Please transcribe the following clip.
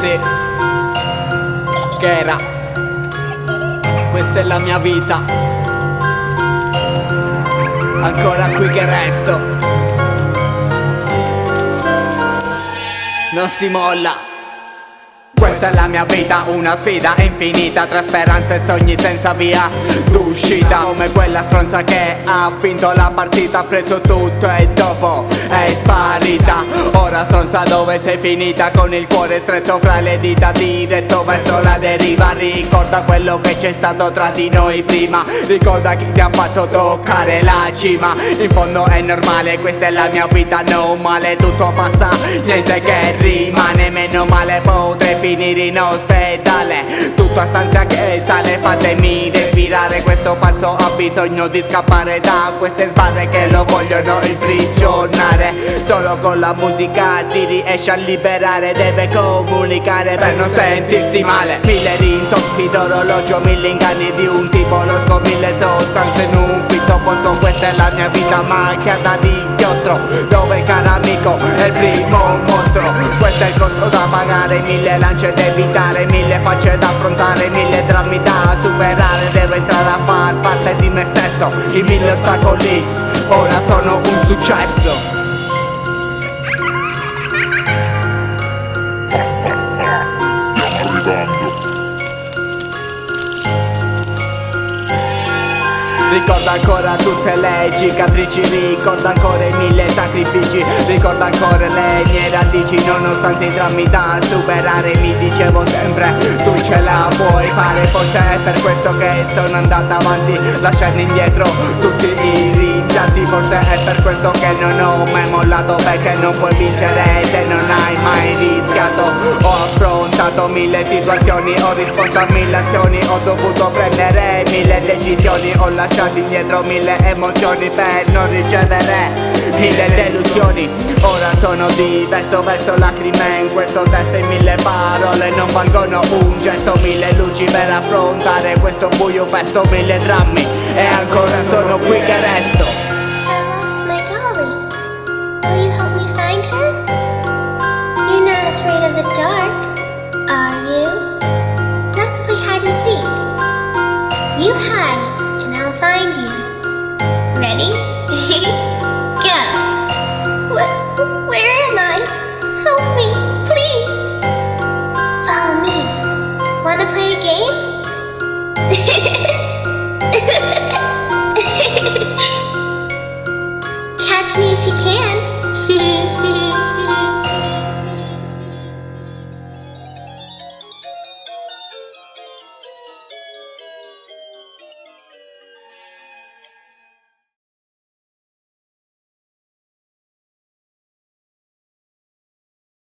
Sì, che era. Questa è la mia vita. Ancora qui che resto. Non si molla. Questa è la mia vita, una sfida infinita, tra speranze e sogni senza via d'uscita. Come quella stronza che ha vinto la partita, ha preso tutto e dopo è sparita. Ora stronza, dove sei finita? Con il cuore stretto fra le dita, diretto verso la deriva. Ricorda quello che c'è stato tra di noi prima, ricorda chi ti ha fatto toccare la cima. In fondo è normale, questa è la mia vita, non male. Tutto passa, niente che rimane, meno male potrei finire in ospedale. Tutto a stanza che sale, fatemi respirare. Questo pazzo ha bisogno di scappare da queste sbarre che lo vogliono imprigionare. Solo con la musica si riesce a liberare, deve comunicare per non sentirsi male. 1000 rintocchi d'orologio, 1000 inganni di un tipo losco, 1000 sostanze in un fitto posto. Questa è la mia vita macchiata di inchiostro, dove il caro amico è il primo mostro. Questo è il costo da pagare, 1000 lance da evitare, 1000 facce da affrontare, 1000 drammi da superare. Devo entrare a far parte di me stesso, i 1000 ostacoli ora sono un successo. Stiamo arrivando. Ricorda ancora tutte le cicatrici, ricorda ancora i 1000 sacrifici, ricorda ancora le mie radici. Nonostante i drammi da superare, mi dicevo sempre tu ce la puoi fare. Forse è per questo che sono andata avanti, lasciando indietro tutti i rimpianti. Forse è per questo che non ho mai mollato, perché non puoi vincere se non hai mai rischiato. Ho affrontato 1000 situazioni, ho risposto a 1000 azioni, ho dovuto prendere 1000 decisioni, ho lasciato indietro 1000 emozioni per non ricevere 1000 delusioni. Ora sono diverso, verso lacrime in questo testo, e 1000 parole non valgono un gesto. 1000 luci per affrontare questo buio pesto, 1000 drammi e ancora sono qui che resto.